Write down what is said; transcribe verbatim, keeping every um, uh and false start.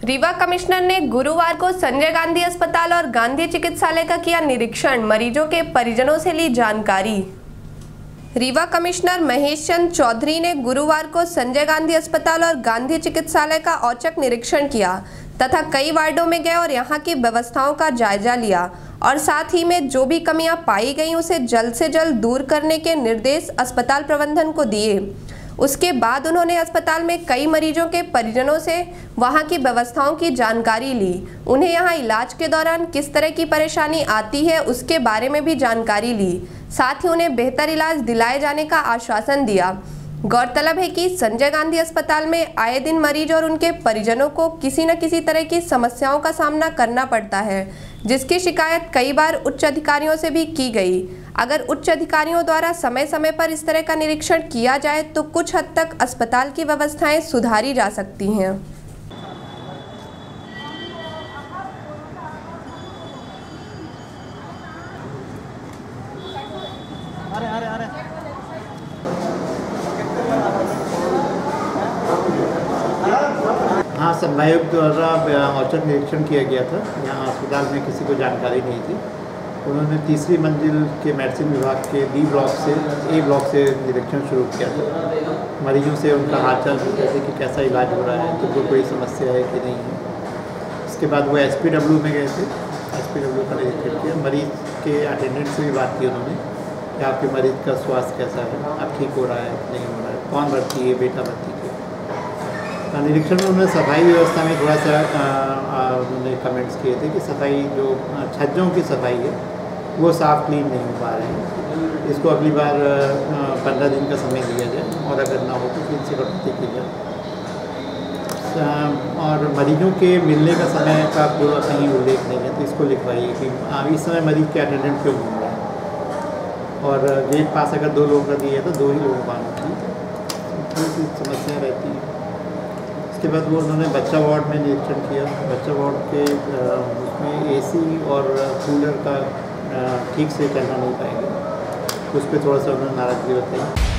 Rewa commissioner ने गुरुवार को संजय गांधी अस्पताल और गांधी चिकित्सालय का किया निरीक्षण। मरीजों के परिजनों से ली जानकारी। रीवा कमिश्नर महेश चंद्र चौधरी ने गुरुवार को संजय गांधी अस्पताल और गांधी चिकित्सालय का औचक निरीक्षण किया तथा कई वार्डों में गए और यहां की व्यवस्थाओं का जायजा लिया और साथ ही में जो भी कमियां पाई गईं उसे जल्द से जल्द दूर करने के निर्देश अस्पताल प्रबंधन को दिए। उसके बाद उन्होंने अस्पताल में कई मरीजों के परिजनों से वहां की व्यवस्थाओं की जानकारी ली। उन्हें यहां इलाज के दौरान किस तरह की परेशानी आती है उसके बारे में भी जानकारी ली। साथ ही उन्हें बेहतर इलाज दिलाए जाने का आश्वासन दिया। गौरतलब है कि संजय गांधी अस्पताल में आए दिन मरीज और उनके परिजनों को किसी न किसी तरह की समस्याओं का सामना करना पड़ता है, जिसकी शिकायत कई बार उच्च अधिकारियों से भी की गई। अगर उच्च अधिकारियों द्वारा समय समय पर इस तरह का निरीक्षण किया जाए तो कुछ हद तक अस्पताल की व्यवस्थाएं सुधारी जा सकती हैं। अरे अरे अरे हाँ, संभागायुक्त द्वारा औचक निरीक्षण किया गया था। यहाँ अस्पताल में किसी को जानकारी नहीं थी। उन्होंने तीसरी मंजिल के मेडिसिन विभाग के बी ब्लॉक से ए ब्लॉक से निरीक्षण शुरू किया था। मरीजों से उनका हालचाल पूछते थे कि कैसा इलाज हो रहा है, तो कोई कोई समस्या है कि नहीं है। इसके बाद वो एस पी डब्ल्यू में गए थे, एस पी डब्ल्यू का निरीक्षण किया। मरीज के अटेंडेंट से भी बात की उन्होंने कि आपके मरीज का स्वास्थ्य कैसा है, अब ठीक हो रहा है नहीं हो रहा है, कौन भर्ती है, बेटा भर्ती है। निरीक्षण में उन्होंने सफाई व्यवस्था में थोड़ा सा उन्होंने कमेंट्स किए थे कि सफाई जो छज्जों की सफाई है वो साफ़ क्लीन नहीं हो पा रहे हैं। इसको अगली बार पंद्रह दिन का समय दिया जाए और अगर ना हो तो फिर से कटौती की जाए। और मरीजों के मिलने का समय का पूरा कहीं उल्लेख नहीं है, तो इसको लिखवाइए कि इस समय मरीज के अटेंडेंट क्यों घूम रहे हैं। और गेट पास अगर दो लोगों का दिया है तो दो ही लोगों को आना चाहिए। थोड़ी सी समस्या रहती है। उसके बाद वो उन्होंने बच्चा वार्ड में निरीक्षण किया। बच्चा वार्ड के उसमें एसी और कूलर का ठीक से चलना नहीं पाएंगे, उस पर थोड़ा सा उन्होंने नाराज़गी बताई।